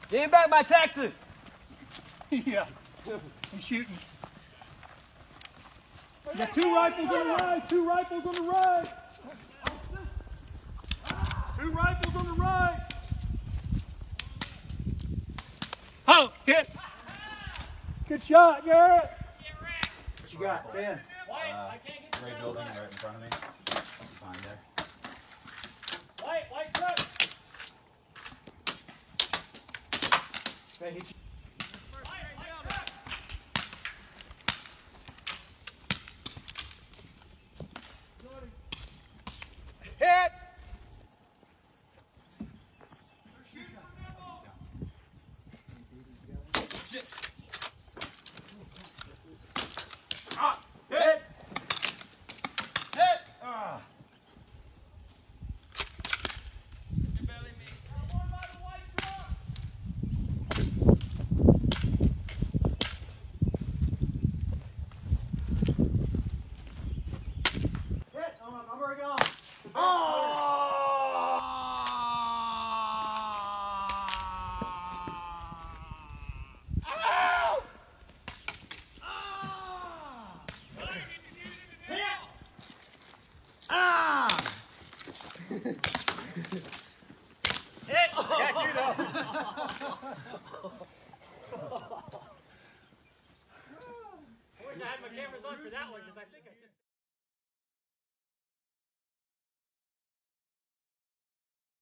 Give me back my taxi. Yeah. He's shooting. You got 2 rifles on the right. 2 rifles on the right. 2 rifles on the right. Oh, hit. Good shot, Garrett. What you got, Ben? Gray building right in front of me. Behind there. White truck. Okay, hit you. Hit! Ah! Hit! Hit! Ah! I'm already gone. Got you though. I wish I had my cameras on for that one because I think